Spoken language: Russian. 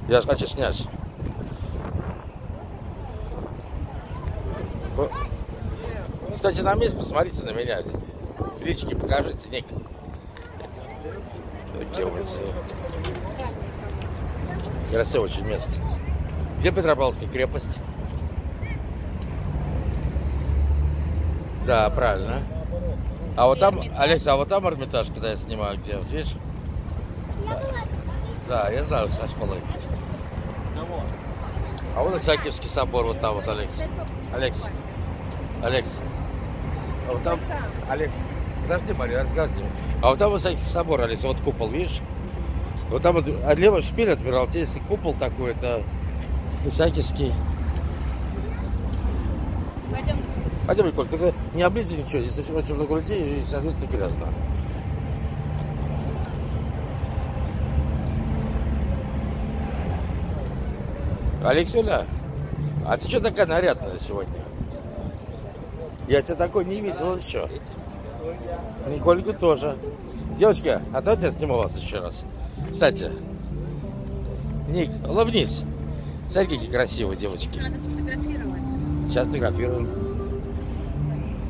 Я же хочу снять. Кстати, на месте посмотрите на меня. Лички покажите, Ник. Такие улицы. Красивое очень место. Где Петропавловская крепость? Да, правильно. А вот там, Алекса, а вот там Эрмитаж, когда я снимаю, где, вот видишь? Да, я знаю, со школы. А вот Исаакиевский собор, вот там вот, Алекс. Алекс. А вот там, Алекс. Подожди, Мария, разговаривай. А вот там вот Исаакиевский собор, Алекс, вот купол, видишь? Вот там вот левый шпиль Адмиралтейский, купол такой, это Исаакиевский. Пойдем. Пойдем, Николь, только не облизывай ничего, здесь очень много людей и, соответственно, грязно. Алексюля, а ты что такая нарядная сегодня? Я тебя такой не видел еще. Никольку тоже. Девочки, а давайте я сниму вас еще раз. Кстати, Ник, улыбнись. Смотри, какие красивые девочки. Надо сфотографировать. Сейчас фотографируем.